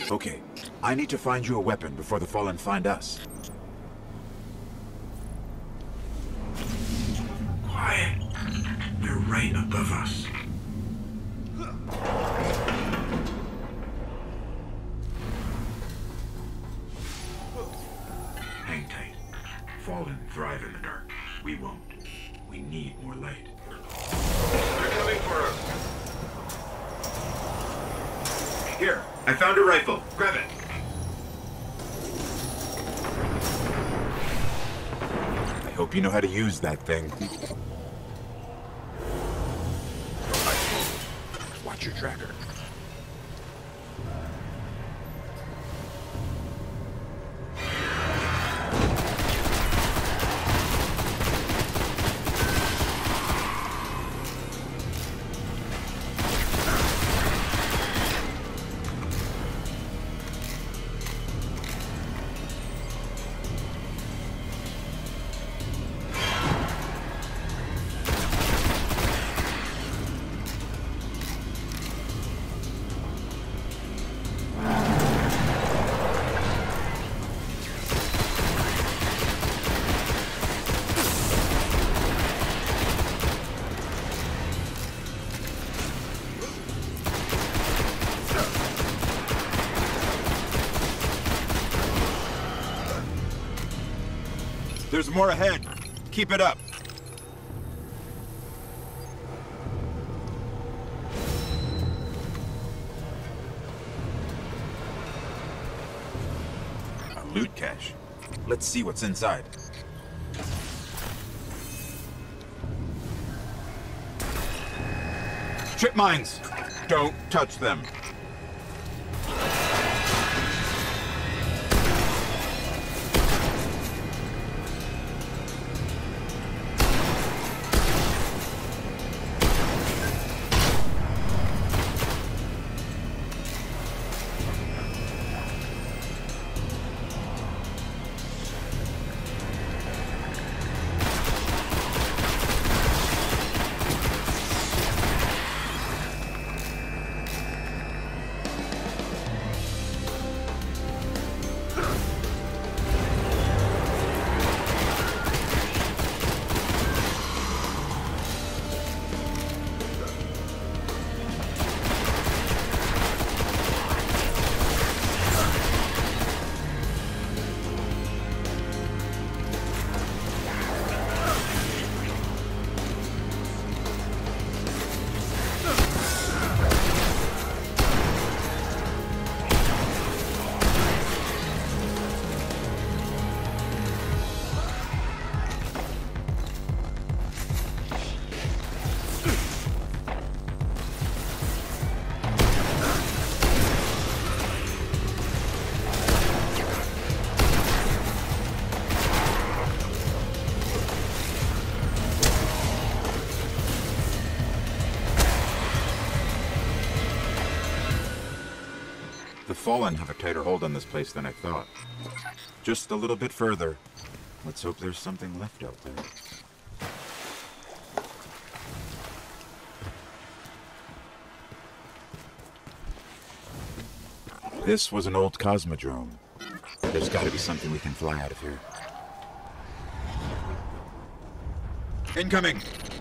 Okay, I need to find you a weapon before the Fallen find us. Quiet. They're right above us. Hang tight. Fallen thrive in the dark. We won't. We need more light. They're coming for us. Here, I found a rifle. Grab it. I hope you know how to use that thing. Watch your tracker. There's more ahead. Keep it up. A loot cache. Let's see what's inside. Trip mines! Don't touch them. The Fallen have a tighter hold on this place than I thought. Just a little bit further. Let's hope there's something left out there. This was an old Cosmodrome. There's got to be something we can fly out of here. Incoming!